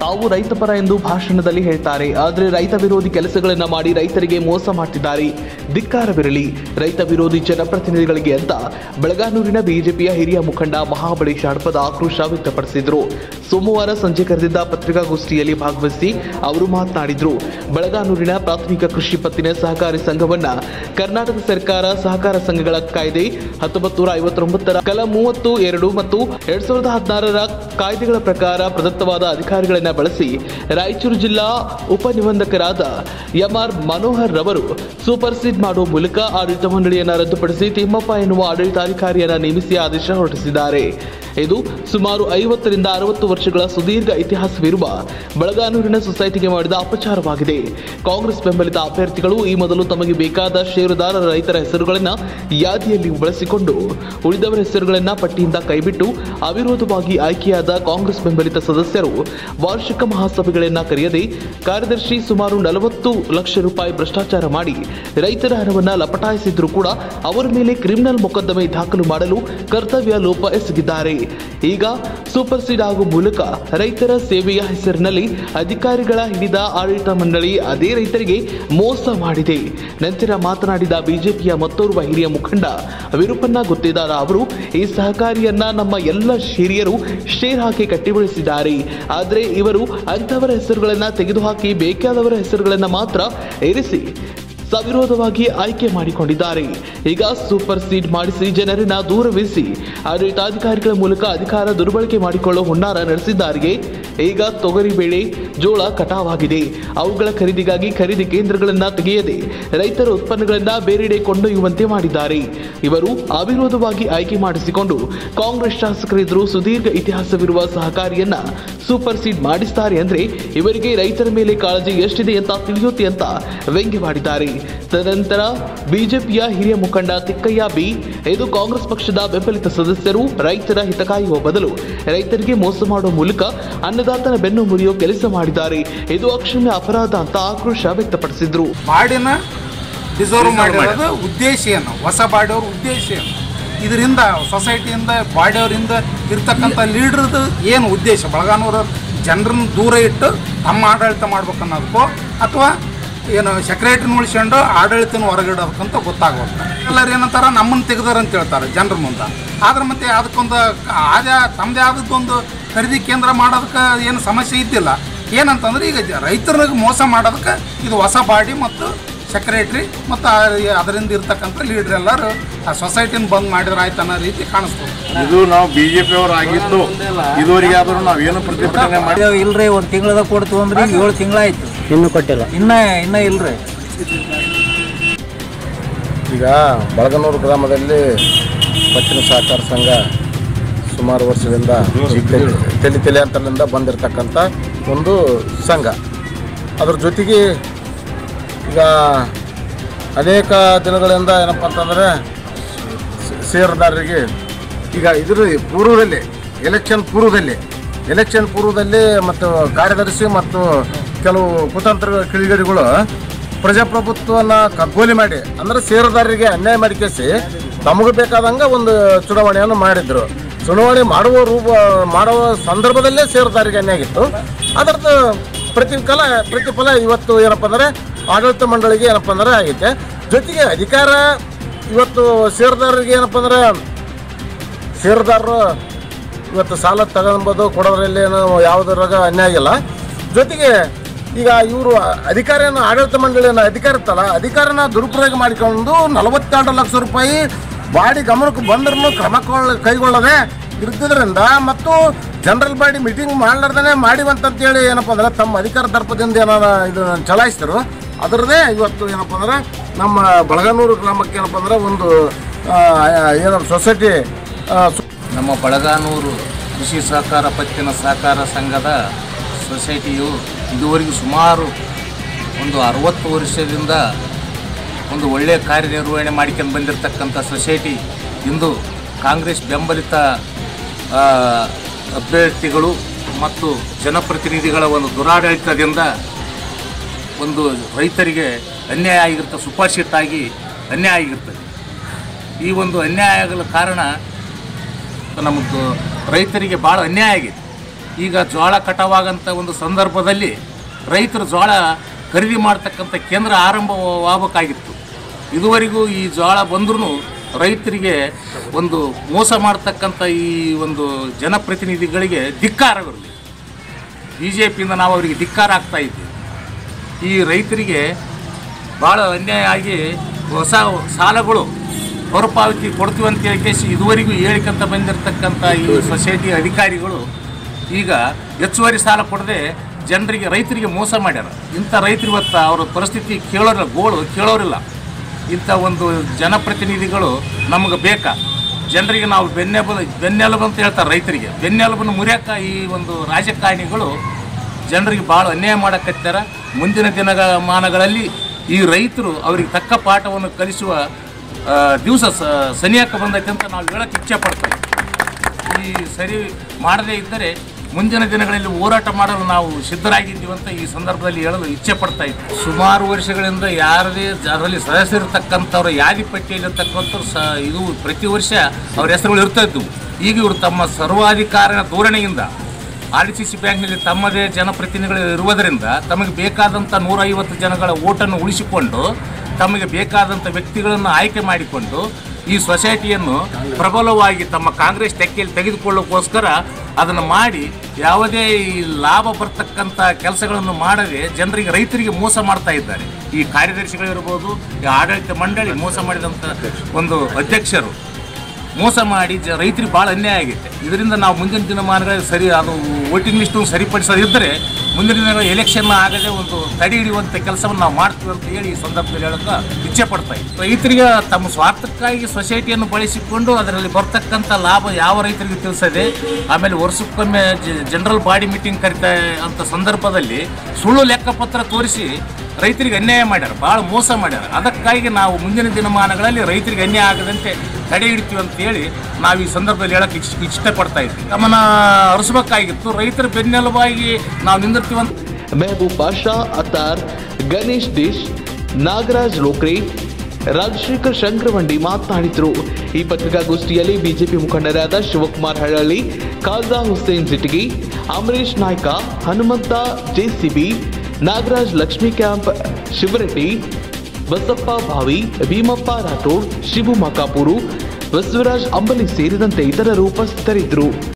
ತಾವು ರೈತಪರ ಎಂದು ಭಾಷಣದಲ್ಲಿ ಹೇಳ್ತಾರೆ. ಆದರೆ ರೈತ ವಿರೋಧಿ ಕೆಲಸಗಳನ್ನು ಮಾಡಿ ರೈತರಿಗೆ ಮೋಸ ಮಾಡ್ತಿದ್ದಾರೆ. ಧಿಕ್ಕಾರವಿರಲಿ ರೈತ ವಿರೋಧಿ ಜನಪ್ರತಿನಿಧಿಗಳಿಗೆ ಅಂತ ಬೆಳಗಾನೂರಿನ ಬಿಜೆಪಿಯ ಹಿರಿಯ ಮುಖಂಡ ಮಹಾಬಳೇಶ್ ಹಡಪದ ಆಕ್ರೋಶ ವ್ಯಕ್ತಪಡಿಸಿದರು. ಸೋಮವಾರ ಸಂಜೆ ಕರೆದಿದ್ದ ಪತ್ರಿಕಾಗೋಷ್ಠಿಯಲ್ಲಿ ಭಾಗವಹಿಸಿ ಅವರು ಮಾತನಾಡಿದರು. ಬೆಳಗಾನೂರಿನ ಪ್ರಾಥಮಿಕ ಕೃಷಿ ಪತ್ತಿನ ಸಹಕಾರಿ ಸಂಘವನ್ನ ಕರ್ನಾಟಕ ಸರ್ಕಾರ ಸಹಕಾರ ಸಂಘಗಳ ಕಾಯ್ದೆ 1959ರ ಕಲಂ 32 ಮತ್ತು 2016ರ ಕಾಯ್ದೆಗಳ ಪ್ರಕಾರ ಪ್ರದತ್ತವಾದ ಅಧಿಕಾರಿಗಳನ್ನು ಬಳಸಿ ರಾಯಚೂರು ಜಿಲ್ಲಾ ಉಪನಿಬಂಧಕರಾದ ಎಂಆರ್ ಮನೋಹರ್ ರವರು ಸೂಪರ್ಸೀಡ್ ಮಾಡುವ ಮೂಲಕ ಆಡಳಿತ ಮಂಡಳಿಯನ್ನು ರದ್ದುಪಡಿಸಿ ತಿಮ್ಮಪ್ಪ ಎನ್ನುವ ಆಡಳಿತಾಧಿಕಾರಿಯನ್ನು ನೇಮಿಸಿ ಆದೇಶ ಹೊರಡಿಸಿದ್ದಾರೆ. ಇದು ಸುಮಾರು 50ರಿಂದ 60 ವರ್ಷಗಳ ಸುದೀರ್ಘ ಇತಿಹಾಸವಿರುವ ಬೆಳಗಾನೂರಿನ ಸೊಸೈಟಿಗೆ ಮಾಡಿದ ಅಪಚಾರವಾಗಿದೆ. ಕಾಂಗ್ರೆಸ್ ಬೆಂಬಲಿತ ಅಭ್ಯರ್ಥಿಗಳು ಈ ಮೊದಲು ತಮಗೆ ಬೇಕಾದ ಷೇರುದಾರರ ರೈತರ ಹೆಸರುಗಳನ್ನು ಯಾದಿಯಲ್ಲಿ ಬಳಸಿಕೊಂಡು ಉಳಿದವರ ಹೆಸರುಗಳನ್ನು ಪಟ್ಟಿಯಿಂದ ಕೈಬಿಟ್ಟು ಅವಿರೋಧವಾಗಿ ಆಯ್ಕೆಯಾದ ಕಾಂಗ್ರೆಸ್ ಬೆಂಬಲಿತ ಸದಸ್ಯರು ವಾರ್ಷಿಕ ಮಹಾಸಭೆಗಳನ್ನು ಕರೆಯದೆ ಕಾರ್ಯದರ್ಶಿ ಸುಮಾರು 40 ಲಕ್ಷ ರೂಪಾಯಿ ಭ್ರಷ್ಟಾಚಾರ ಮಾಡಿ ರೈತರ ಹಣವನ್ನು ಲಪಟಾಯಿಸಿದ್ರು ಕೂಡ ಅವರ ಮೇಲೆ ಕ್ರಿಮಿನಲ್ ಮೊಕದ್ದಮೆ ದಾಖಲು ಮಾಡಲು ಕರ್ತವ್ಯ ಲೋಪ ಎಸಗಿದ್ದಾರೆ. ಈಗ ಸೂಪರ್ ಸೀಡ್ ಆಗುವ ಮೂಲಕ ರೈತರ ಸೇವೆಯ ಹೆಸರಿನಲ್ಲಿ ಅಧಿಕಾರಿಗಳ ಹಿಡಿದ ಆಡಳಿತ ಮಂಡಳಿ ಅದೇ ರೈತರಿಗೆ ಮೋಸ ಮಾಡಿದೆ. ನಂತರ ಮಾತನಾಡಿದ ಬಿಜೆಪಿಯ ಮತ್ತೋರ್ವ ಹಿರಿಯ ಮುಖಂಡ ವಿರುಪಣ್ಣ ಗುತ್ತೇದಾರ ಅವರು ಈ ಸಹಕಾರಿಯನ್ನ ನಮ್ಮ ಎಲ್ಲ ಹಿರಿಯರು ಶೇರ್ ಹಾಕಿ ಕಟ್ಟಿಬಳಿಸಿದ್ದಾರೆ. ಆದರೆ ಇವರು ಅಂಥವರ ಹೆಸರುಗಳನ್ನು ತೆಗೆದುಹಾಕಿ ಬೇಕಾದವರ ಹೆಸರುಗಳನ್ನು ಮಾತ್ರ ಇರಿಸಿ ಸವಿರೋಧವಾಗಿ ಆಯ್ಕೆ ಮಾಡಿಕೊಂಡಿದ್ದಾರೆ. ಈಗ ಸೂಪರ್ ಸೀಡ್ ಮಾಡಿಸಿ ಜನರನ್ನ ದೂರವಿರಿಸಿ ಆಡಳಿತಾಧಿಕಾರಿಗಳ ಮೂಲಕ ಅಧಿಕಾರ ದುರ್ಬಳಕೆ ಮಾಡಿಕೊಳ್ಳುವ ಹುನ್ನಾರ ನಡೆಸಿದ್ದಾರೆ. ಈಗ ತೊಗರಿ ಬೇಳೆ ಜೋಳ ಕಟಾವಾಗಿದೆ. ಅವುಗಳ ಖರೀದಿಗಾಗಿ ಖರೀದಿ ಕೇಂದ್ರಗಳನ್ನು ತೆಗೆಯದೆ ರೈತರ ಉತ್ಪನ್ನಗಳನ್ನು ಬೇರೆಡೆ ಕೊಂಡೊಯ್ಯುವಂತೆ ಮಾಡಿದ್ದಾರೆ. ಇವರು ಅವಿರೋಧವಾಗಿ ಆಯ್ಕೆ ಮಾಡಿಸಿಕೊಂಡು ಕಾಂಗ್ರೆಸ್ ಶಾಸಕರಿದ್ದರೂ ಸುದೀರ್ಘ ಇತಿಹಾಸವಿರುವ ಸಹಕಾರಿಯನ್ನ ಸೂಪರ್ ಸೀಡ್ ಮಾಡಿಸ್ತಾರೆ ಅಂದ್ರೆ ಇವರಿಗೆ ರೈತರ ಮೇಲೆ ಕಾಳಜಿ ಎಷ್ಟಿದೆ ಅಂತ ತಿಳಿಯುತ್ತೆ ಅಂತ ವ್ಯಂಗ್ಯವಾಡಿದ್ದಾರೆ. ತದನಂತರ ಬಿಜೆಪಿಯ ಹಿರಿಯ ಮುಖಂಡ ತಿಕ್ಕಯ್ಯ ಬಿ, ಇದು ಕಾಂಗ್ರೆಸ್ ಪಕ್ಷದ ಬೆಂಬಲಿತ ಸದಸ್ಯರು ರೈತರ ಹಿತ ಕಾಯುವ ಬದಲು ರೈತರಿಗೆ ಮೋಸ ಮಾಡುವ ಮೂಲಕ ಅನ್ನದಾತನ ಬೆನ್ನು ಮುರಿಯೋ ಕೆಲಸ ಮಾಡಿದ್ದಾರೆ. ಇದು ಅಕ್ಷಮ್ಯ ಅಪರಾಧ ಅಂತ ಆಕ್ರೋಶ ವ್ಯಕ್ತಪಡಿಸಿದ್ರು. ಬಾಡಿನ ಡಿಸರ್ವ್ ಮಾಡಿರೋದು ಉದ್ದೇಶ ಏನು, ಹೊಸ ಬಾಡಿಯವ್ರ ಉದ್ದೇಶ ಏನು, ಇದರಿಂದ ಸೊಸೈಟಿಯಿಂದ ಬಾಡಿಯವರಿಂದ ಇರ್ತಕ್ಕಂಥ ಲೀಡ್ರದ್ದು ಏನು ಉದ್ದೇಶ, ಬೆಳಗಾನೂರ ಜನರನ್ನು ದೂರ ಇಟ್ಟು ತಮ್ಮ ಆಡಳಿತ ಮಾಡ್ಬೇಕನ್ನೋದಕ್ಕೋ ಅಥವಾ ಏನು ಸೆಕ್ರೆಟರಿನ ಉಳಿಸ್ಕೊಂಡು ಆಡಳಿತನ ಹೊರಗಿಡೋದಕ್ಕಂತ ಗೊತ್ತಾಗುತ್ತೆ. ಎಲ್ಲರೂ ಏನಂತಾರೆ ನಮ್ಮನ್ನು ತೆಗೆದಾರ ಅಂತ ಹೇಳ್ತಾರೆ ಜನರ ಮುಂದೆ. ಆದ್ರೆ ಮತ್ತೆ ಅದಕ್ಕೊಂದು ತಮ್ಮದೇ ಆದದ್ದೊಂದು ಖರೀದಿ ಕೇಂದ್ರ ಮಾಡೋದಕ್ಕೆ ಏನು ಸಮಸ್ಯೆ ಇದ್ದಿಲ್ಲ. ಏನಂತಂದ್ರೆ ಈಗ ರೈತರಿಗೆ ಮೋಸ ಮಾಡೋದಕ್ಕೆ ಇದು ಹೊಸ ಬಾಡಿ ಮತ್ತು ಸೆಕ್ರೆಟ್ರಿ ಮತ್ತು ಅದರಿಂದ ಇರ್ತಕ್ಕಂಥ ಲೀಡರ್ ಎಲ್ಲರೂ ಆ ಸೊಸೈಟಿನ ಬಂದ್ ಮಾಡಿದ್ರೆ ಆಯ್ತು ಅನ್ನೋ ರೀತಿ ಕಾಣಿಸ್ತದೆ. ಇದು ನಾವು ಬಿಜೆಪಿ ಅವರು ಆಗಿದ್ದು ಇದುವರೆಗೆ ಆದರೂ ನಾವೇನು ಪ್ರತಿಭಟನೆ ಮಾಡಿ ಇಲ್ರಿ. ಒಂದು ತಿಂಗಳದಾಗ ಕೊಡ್ತು ಅಂದ್ರೆ 7 ತಿಂಗಳಾಯ್ತು, ಇನ್ನೂ ಕೊಟ್ಟಿಲ್ಲ, ಇನ್ನ ಇಲ್ರಿ. ಈಗ ಬೆಳಗಾನೂರು ಗ್ರಾಮದಲ್ಲಿ ಪತ್ತಿನ ಸಹಕಾರ ಸಂಘ ಸುಮಾರು ವರ್ಷದಿಂದ ತಲೆಯಾಂತರದಿಂದ ಬಂದಿರತಕ್ಕಂಥ ಒಂದು ಸಂಘ. ಅದ್ರ ಜೊತೆಗೆ ಈಗ ಅನೇಕ ದಿನಗಳಿಂದ ಏನಪ್ಪ ಅಂತಂದರೆ ಷೇರುದಾರರಿಗೆ ಈಗ ಇದ್ರ ಪೂರ್ವದಲ್ಲಿ ಎಲೆಕ್ಷನ್ ಪೂರ್ವದಲ್ಲಿ ಮತ್ತು ಕಾರ್ಯದರ್ಶಿ ಮತ್ತು ಕೆಲವು ಕುತಂತ್ರ ಕಿಡಿಗೇಡಿಗಳು ಪ್ರಜಾಪ್ರಭುತ್ವವನ್ನು ಕಗ್ಗೋಲಿ ಮಾಡಿ ಅಂದರೆ ಷೇರುದಾರರಿಗೆ ಅನ್ಯಾಯ ಮಾಡಿಕೇಸಿ ತಮಗೆ ಬೇಕಾದಂಗೆ ಒಂದು ಚುನಾವಣೆಯನ್ನು ಮಾಡಿದ್ರು. ಚುನಾವಣೆ ಮಾಡುವ ಸಂದರ್ಭದಲ್ಲೇ ಷೇರುದಾರರಿಗೆ ಅನ್ಯಾಯ ಆಗಿತ್ತು. ಅದರದ್ದು ಪ್ರತಿಫಲ ಇವತ್ತು ಏನಪ್ಪ ಅಂದರೆ ಆಡಳಿತ ಮಂಡಳಿಗೆ ಏನಪ್ಪ ಅಂದ್ರೆ ಆಗೈತೆ. ಜೊತೆಗೆ ಅಧಿಕಾರ ಇವತ್ತು ಷೇರುದಾರರಿಗೆ ಏನಪ್ಪ ಅಂದ್ರೆ ಷೇರುದಾರರು ಇವತ್ತು ಸಾಲ ತಗೊಬೋದು ಕೊಡೋದ್ರಲ್ಲಿ ಏನು ಯಾವುದರಾಗ ಅನ್ಯಾಯ ಆಗಿಲ್ಲ. ಜೊತೆಗೆ ಈಗ ಇವರು ಅಧಿಕಾರಿಯನ್ನು ಆಡಳಿತ ಮಂಡಳಿಯನ್ನು ಅಧಿಕಾರ ಇತ್ತಲ್ಲ ಅಧಿಕಾರನ ದುರುಪಯೋಗ ಮಾಡಿಕೊಂಡು 42 ಲಕ್ಷ ರೂಪಾಯಿ ಬಾಡಿ ಗಮನಕ್ಕೆ ಬಂದ್ರೂ ಕ್ರಮ ಕೈಗೊಳ್ಳದೆ ಇರ್ತಿದ್ರಿಂದ ಮತ್ತು ಜನರಲ್ ಬಾಡಿ ಮೀಟಿಂಗ್ ಮಾಡ್ಲಾರ್ದೇ ಮಾಡಿವಂತಂತೇಳಿ ಏನಪ್ಪ ಅಂದ್ರೆ ತಮ್ಮ ಅಧಿಕಾರ ದರ್ಪದಿಂದ ಏನಾರ ಇದು ಚಲಾಯಿಸಿದ್ರು. ಅದರದೇ ಇವತ್ತು ಏನಪ್ಪ ಅಂದ್ರೆ ನಮ್ಮ ಬೆಳಗಾನೂರು ಗ್ರಾಮಕ್ಕೆ ಏನಪ್ಪ ಅಂದ್ರೆ ಒಂದು ಏನಪ್ಪ ಸೊಸೈಟಿ ನಮ್ಮ ಬೆಳಗಾನೂರು ಕೃಷಿ ಸಹಕಾರ ಪತ್ತಿನ ಸಹಕಾರ ಸಂಘದ ಸೊಸೈಟಿಯು ಇದುವರೆಗೂ ಸುಮಾರು ಒಂದು 60 ವರ್ಷದಿಂದ ಒಂದು ಒಳ್ಳೆಯ ಕಾರ್ಯನಿರ್ವಹಣೆ ಮಾಡಿಕೊಂಡು ಬಂದಿರತಕ್ಕಂಥ ಸೊಸೈಟಿ ಇಂದು ಕಾಂಗ್ರೆಸ್ ಬೆಂಬಲಿತ ಅಭ್ಯರ್ಥಿಗಳು ಮತ್ತು ಜನಪ್ರತಿನಿಧಿಗಳ ಒಂದು ದುರಾಡಳಿತದಿಂದ ಒಂದು ರೈತರಿಗೆ ಅನ್ಯಾಯ ಆಗಿರುತ್ತೆ, ಸುಪಾರ್ಶಿತಾಗಿ ಅನ್ಯಾಯ ಆಗಿರ್ತದೆ. ಈ ಒಂದು ಅನ್ಯಾಯ ಆಗಲು ಕಾರಣ ನಮ್ಮದು ರೈತರಿಗೆ ಭಾಳ ಅನ್ಯಾಯ ಆಗಿದೆ. ಈಗ ಜೋಳ ಕಟಾವಾಗಂಥ ಒಂದು ಸಂದರ್ಭದಲ್ಲಿ ರೈತರು ಜೋಳ ಖರೀದಿ ಮಾಡ್ತಕ್ಕಂಥ ಕೇಂದ್ರ ಆರಂಭವಾಗಬೇಕಾಗಿತ್ತು. ಇದುವರೆಗೂ ಈ ಜೋಳ ಬಂದ್ರೂ ರೈತರಿಗೆ ಒಂದು ಮೋಸ ಮಾಡ್ತಕ್ಕಂಥ ಈ ಒಂದು ಜನಪ್ರತಿನಿಧಿಗಳಿಗೆ ಧಿಕ್ಕಾರವಿರಲಿ. BJPಯಿಂದ ನಾವು ಅವರಿಗೆ ಧಿಕ್ಕಾರ ಆಗ್ತಾ ಇದ್ದೀವಿ. ಈ ರೈತರಿಗೆ ಭಾಳ ಅನ್ಯಾಯ ಆಗಿ ಹೊಸ ಸಾಲಗಳು ಮರುಪಾವತಿ ಕೊಡ್ತೀವಿ ಅಂತ ಹೇಳಿ ಇದುವರೆಗೂ ಹೇಳಿಕಂತ ಬಂದಿರತಕ್ಕಂಥ ಈ ಸೊಸೈಟಿ ಅಧಿಕಾರಿಗಳು ಈಗ ಹೆಚ್ಚುವರಿ ಸಾಲ ಕೊಡದೆ ಜನರಿಗೆ ರೈತರಿಗೆ ಮೋಸ ಮಾಡ್ಯಾರ. ಇಂಥ ರೈತರು ಇವತ್ತು ಅವರ ಪರಿಸ್ಥಿತಿ ಕೇಳೋರಿಲ್ಲ. ಇಂಥ ಒಂದು ಜನಪ್ರತಿನಿಧಿಗಳು ನಮಗೆ ಬೇಕಾ? ಜನರಿಗೆ ನಾವು ಬೆನ್ನೆಲುಬು ಅಂತ ಹೇಳ್ತಾರೆ. ರೈತರಿಗೆ ಬೆನ್ನೆಲುಬನ್ನು ಮುರಿಯೋಕೆ ಈ ಒಂದು ರಾಜಕಾರಣಿಗಳು ಜನರಿಗೆ ಭಾಳ ಅನ್ಯಾಯ ಮಾಡಕತ್ತಾರ. ಮುಂದಿನ ದಿನಮಾನಗಳಲ್ಲಿ ಈ ರೈತರು ಅವರಿಗೆ ತಕ್ಕ ಪಾಠವನ್ನು ಕಲಿಸುವ ದಿವಸ ಸನಿಯಕ್ಕೆ ಬಂದೈತೆ ಅಂತ ನಾವು ಹೇಳೋಕ್ಕೆ ಇಚ್ಛೆ ಪಡ್ತೇವೆ. ಈ ಸರಿ ಮಾಡದೇ ಇದ್ದರೆ ಮುಂದಿನ ದಿನಗಳಲ್ಲಿ ಹೋರಾಟ ಮಾಡಲು ನಾವು ಸಿದ್ಧರಾಗಿದ್ದೀವಿ ಅಂತ ಈ ಸಂದರ್ಭದಲ್ಲಿ ಹೇಳಲು ಇಚ್ಛೆ ಪಡ್ತಾ ಇದ್ದೀವಿ. ಸುಮಾರು ವರ್ಷಗಳಿಂದ ಯಾರದೇ ಅದರಲ್ಲಿ ಸದಸ್ಯರಿರ್ತಕ್ಕಂಥವ್ರ ಯಾದಿ ಪಟ್ಟಿಯಲ್ಲಿರ್ತಕ್ಕಂಥವ್ರು ಇದು ಪ್ರತಿ ವರ್ಷ ಅವ್ರ ಹೆಸರುಗಳು ಇರ್ತಾ ಇದ್ದವು. ಈಗ ಇವರು ತಮ್ಮ ಸರ್ವಾಧಿಕಾರಿನ ಧೋರಣೆಯಿಂದ RDCC ಬ್ಯಾಂಕ್ನಲ್ಲಿ ತಮ್ಮದೇ ಜನಪ್ರತಿನಿಧಿಗಳು ಇರುವುದರಿಂದ ತಮಗೆ ಬೇಕಾದಂಥ 150 ಜನಗಳ ಓಟನ್ನು ಉಳಿಸಿಕೊಂಡು ತಮಗೆ ಬೇಕಾದಂಥ ವ್ಯಕ್ತಿಗಳನ್ನು ಆಯ್ಕೆ ಮಾಡಿಕೊಂಡು ಈ ಸೊಸೈಟಿಯನ್ನು ಪ್ರಬಲವಾಗಿ ತಮ್ಮ ಕಾಂಗ್ರೆಸ್ ತೆಕ್ಕೆಯಲ್ಲಿ ತೆಗೆದುಕೊಳ್ಳೋಕ್ಕೋಸ್ಕರ ಅದನ್ನು ಮಾಡಿ ಯಾವುದೇ ಈ ಲಾಭ ಬರ್ತಕ್ಕಂಥ ಕೆಲಸಗಳನ್ನು ಮಾಡದೆ ಜನರಿಗೆ ರೈತರಿಗೆ ಮೋಸ ಮಾಡ್ತಾ ಇದ್ದಾರೆ. ಈ ಕಾರ್ಯದರ್ಶಿಗಳಿರ್ಬೋದು, ಈ ಆಡಳಿತ ಮಂಡಳಿ ಮೋಸ ಮಾಡಿದಂಥ ಒಂದು ಅಧ್ಯಕ್ಷರು ಮೋಸ ಮಾಡಿ ರೈತರಿಗೆ ಭಾಳ ಅನ್ಯಾಯ ಆಗಿದೆ. ಇದರಿಂದ ನಾವು ಮುಂದಿನ ದಿನಮಾನಗಳಲ್ಲಿ ಅದು ವೋಟಿಂಗ್ ಲಿಸ್ಟನ್ನು ಸರಿಪಡಿಸೋದಿದ್ದರೆ ಮುಂದಿನ ದಿನಗಳ ಎಲೆಕ್ಷನ್ ಆಗದೆ ಒಂದು ತಡೆ ಹಿಡಿಯುವಂಥ ಕೆಲಸವನ್ನು ನಾವು ಮಾಡ್ತೀವಿ ಅಂತ ಹೇಳಿ ಈ ಸಂದರ್ಭದಲ್ಲಿ ಹೇಳೋಕೆ ಇಚ್ಛೆ ಪಡ್ತಾ ಇದ್ದೀವಿ. ರೈತರಿಗೆ ತಮ್ಮ ಸ್ವಾರ್ಥಕ್ಕಾಗಿ ಸೊಸೈಟಿಯನ್ನು ಬಳಸಿಕೊಂಡು ಅದರಲ್ಲಿ ಬರ್ತಕ್ಕಂಥ ಲಾಭ ಯಾವ ರೈತರಿಗೆ ತಿಳಿಸದೆ ಆಮೇಲೆ ವರ್ಷಕ್ಕೊಮ್ಮೆ ಜನರಲ್ ಬಾಡಿ ಮೀಟಿಂಗ್ ಕರಿತಾ ಅಂತ ಸಂದರ್ಭದಲ್ಲಿ ಸುಳ್ಳು ಲೆಕ್ಕಪತ್ರ ತೋರಿಸಿ ರೈತರಿಗೆ ಅನ್ಯಾಯ ಮಾಡ್ಯಾರ, ಭಾಳ ಮೋಸ ಮಾಡ್ಯಾರ. ಅದಕ್ಕಾಗಿ ನಾವು ಮುಂದಿನ ದಿನಮಾನಗಳಲ್ಲಿ ರೈತರಿಗೆ ಅನ್ಯಾಯ ಆಗದಂತೆ ತಡೆ ಹಿಡಿತೀವಿ ಅಂತೇಳಿ ನಾವು ಈ ಸಂದರ್ಭದಲ್ಲಿ ಹೇಳಕ್ಕೆ ಇಷ್ಟಪಡ್ತಾ ಇದ್ವಿ. ಗಮನ ಹರಿಸಬೇಕಾಗಿತ್ತು. ರೈತರ ಬೆನ್ನೆಲುಬಾಗಿ ನಾವು ನಿಂದಿರ್ತೀವಂತ. ಮೆಹಬೂಬ್ ಪಾಷಾ ಅತ್ತಾರ್, ಗಣೇಶ್ ದೇಶ್, ನಾಗರಾಜ್ ಲೋಕ್ರೆ, ರಾಜಶೇಖರ್ ಶಂಕರವಂಡಿ ಮಾತನಾಡಿದರು. ಈ ಪತ್ರಿಕಾಗೋಷ್ಠಿಯಲ್ಲಿ ಬಿಜೆಪಿ ಮುಖಂಡರಾದ ಶಿವಕುಮಾರ್ ಹಳ್ಳಳ್ಳಿ, ಖಾಜಾ ಹುಸೇನ್ ಜಿಟಗಿ, ಅಮರೇಶ್ ನಾಯ್ಕ, ಹನುಮಂತ JCB, ನಾಗರಾಜ್ ಲಕ್ಷ್ಮೀ ಕ್ಯಾಂಪ್, ಶಿವರೆಡ್ಡಿ, ಬಸಪ್ಪ ಭಾವಿ, ಭೀಮಪ್ಪ ರಾಠೋಡ್, ಶಿವು ಮಕಾಪೂರು, ಬಸವರಾಜ್ ಅಂಬಲಿ ಸೇರಿದಂತೆ ಇತರರು ಉಪಸ್ಥಿತರಿದ್ದರು.